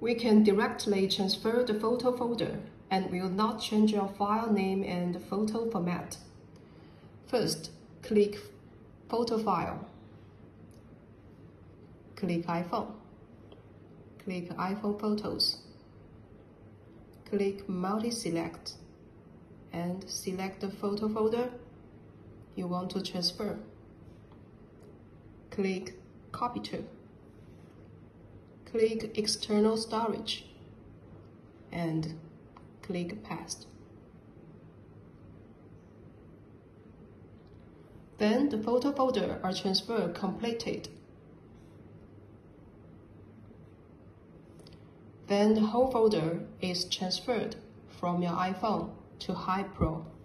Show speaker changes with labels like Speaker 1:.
Speaker 1: We can directly transfer the photo folder and will not change your file name and photo format. First, click Photo File. Click iPhone. Click iPhone Photos. Click Multi-Select and select the photo folder you want to transfer. Click Copy to. Click External Storage and click Paste. Then the photo folder are transferred completed. Then the whole folder is transferred from your iPhone to HiPro.